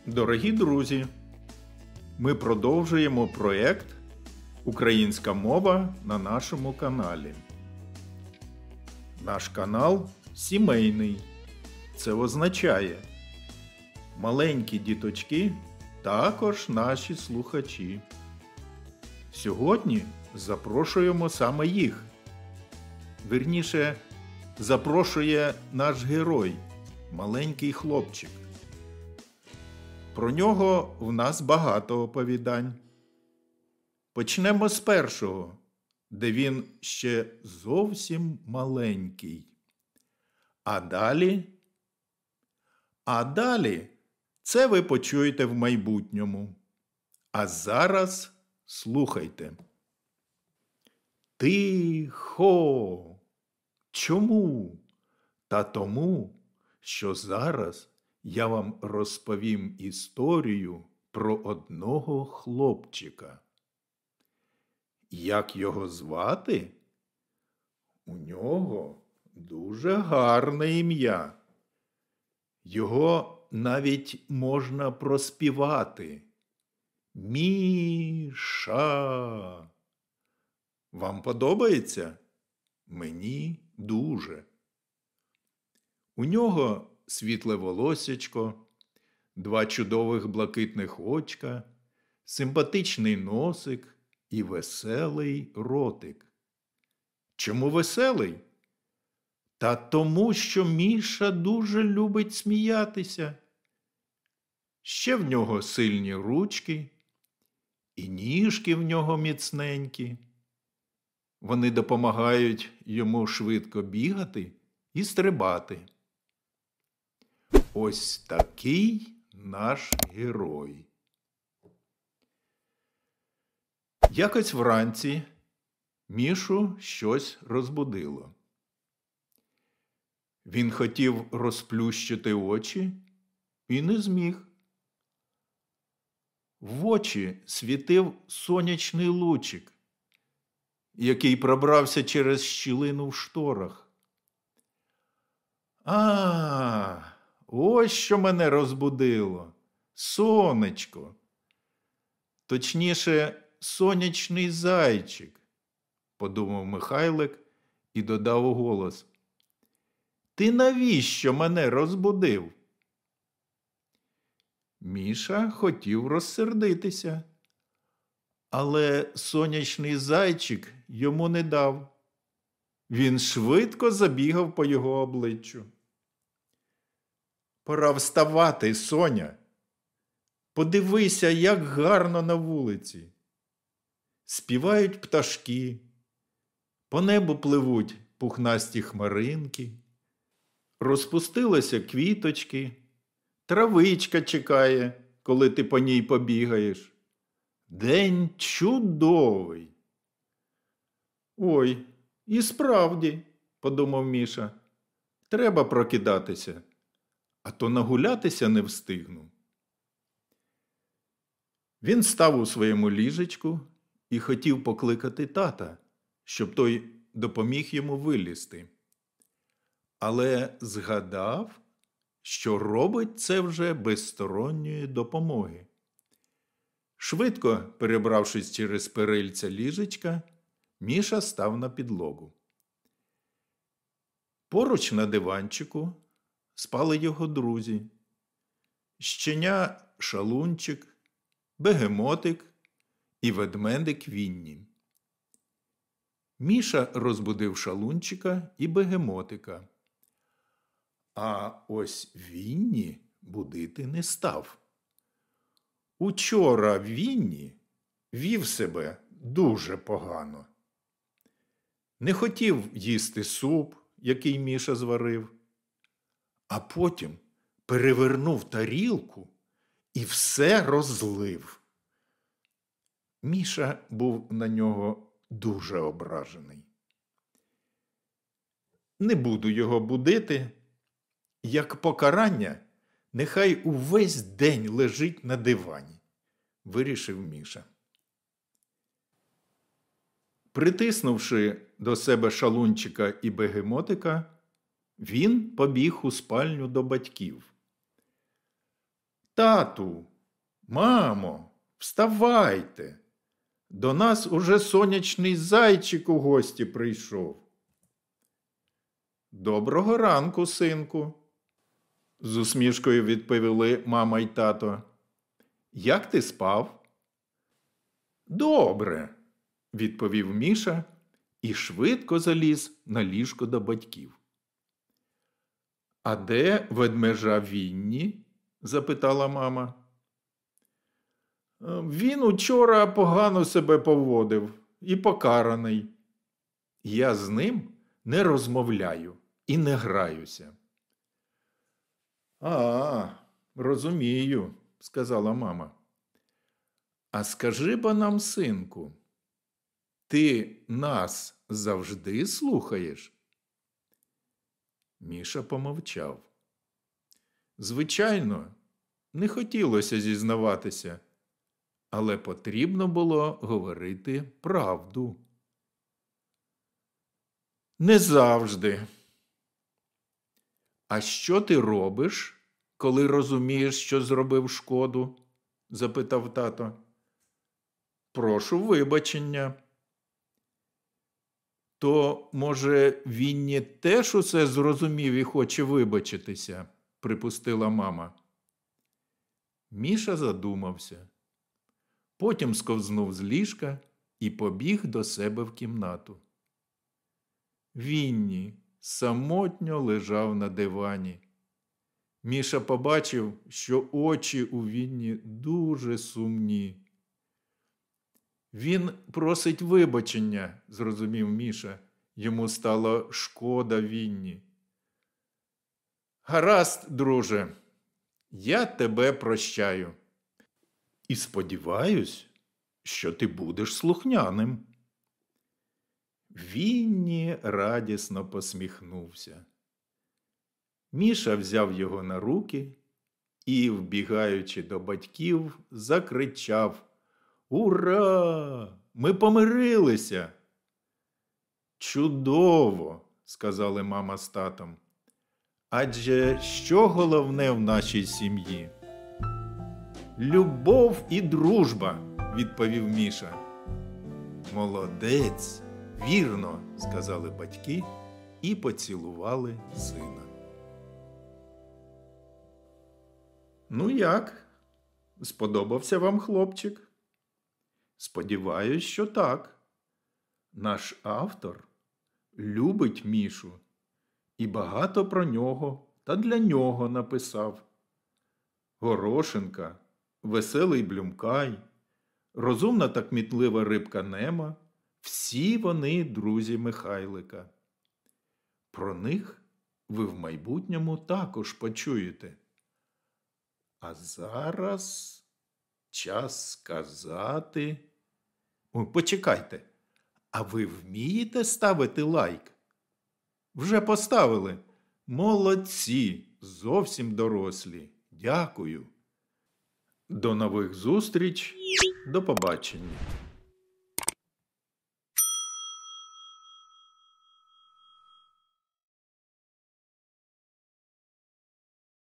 Дорогі друзі, ми продовжуємо проєкт «Українська мова» на нашому каналі. Наш канал сімейний. Це означає, маленькі діточки також наші слухачі. Сьогодні запрошуємо саме їх. Вірніше, запрошує наш герой, маленький хлопчик. Про нього в нас багато оповідань. Почнемо з першого, де він ще зовсім маленький. А далі це ви почуєте в майбутньому. А зараз слухайте. Тихо! Чому? Та тому, що зараз я вам розповім історію про одного хлопчика. Як його звати? У нього дуже гарне ім'я. Його навіть можна проспівати. Міша. Вам подобається? Мені дуже. У нього світле волосячко, два чудових блакитних очка, симпатичний носик і веселий ротик. Чому веселий? Та тому, що Міша дуже любить сміятися. Ще в нього сильні ручки, і ніжки в нього міцненькі. Вони допомагають йому швидко бігати і стрибати. Ось такий наш герой. Якось вранці Мішу щось розбудило. Він хотів розплющити очі і не зміг. В очі світив сонячний лучик, який пробрався через щілину в шторах. Ось що мене розбудило. Сонечко. Точніше, сонячний зайчик, подумав Михайлик і додав у голос. Ти навіщо мене розбудив? Міша хотів розсердитися, але сонячний зайчик йому не дав. Він швидко забігав по його обличчю. Пора вставати, Соня. Подивися, як гарно на вулиці. Співають пташки, по небу пливуть пухнасті хмаринки, розпустилися квіточки, травичка чекає, коли ти по ній побігаєш. День чудовий. Ой, і справді, подумав Міша, треба прокидатися, а то нагулятися не встигну. Він став у своєму ліжечку і хотів покликати тата, щоб той допоміг йому вилізти. Але згадав, що робить це вже без сторонньої допомоги. Швидко перебравшись через перильця ліжечка, Міша став на підлогу. Поруч на диванчику спали його друзі. Щеня Шалунчик, Бегемотик і ведмедик Вінні. Міша розбудив Шалунчика і Бегемотика. А ось Вінні будити не став. Учора Вінні вів себе дуже погано. Не хотів їсти суп, який Міша зварив, а потім перевернув тарілку і все розлив. Міша був на нього дуже ображений. Не буду його будити. Як покарання, нехай увесь день лежить на дивані, вирішив Міша. Притиснувши до себе Шалунчика і Бегемотика, він побіг у спальню до батьків. Тату, мамо, вставайте. До нас уже сонячний зайчик у гості прийшов. Доброго ранку, синку, з усмішкою відповіли мама й тато. Як ти спав? Добре, відповів Міша і швидко заліз на ліжко до батьків. А де ведмежа Вінні? Запитала мама. Він учора погано себе поводив і покараний. Я з ним не розмовляю і не граюся. Розумію, сказала мама. А скажи бо нам, синку, ти нас завжди слухаєш? Міша помовчав. Звичайно, не хотілося зізнаватися, але потрібно було говорити правду. Не завжди. А що ти робиш, коли розумієш, що зробив шкоду? Запитав тато. Прошу вибачення. То, може, Вінні теж усе зрозумів і хоче вибачитися? Припустила мама. Міша задумався. Потім сковзнув з ліжка і побіг до себе в кімнату. Вінні самотньо лежав на дивані. Міша побачив, що очі у Вінні дуже сумні. Він просить вибачення, зрозумів Міша. Йому стало шкода Вінні. Гаразд, друже, я тебе прощаю. І сподіваюсь, що ти будеш слухняним. Вінні радісно посміхнувся. Міша взяв його на руки і, вбігаючи до батьків, закричав: «Ура! Ми помирилися!» «Чудово!» – сказали мама з татом. «Адже що головне в нашій сім'ї?» «Любов і дружба!» – відповів Міша. «Молодець! Вірно!» – сказали батьки і поцілували сина. Ну як? Сподобався вам хлопчик? Сподіваюсь, що так. Наш автор любить Мішу і багато про нього та для нього написав. Горошинка, веселий Блюмкай, розумна та кмітлива рибка Нема – всі вони друзі Михайлика. Про них ви в майбутньому також почуєте. А зараз час сказати... Ой, почекайте, а ви вмієте ставити лайк? Вже поставили? Молодці, зовсім дорослі. Дякую. До нових зустріч, до побачення.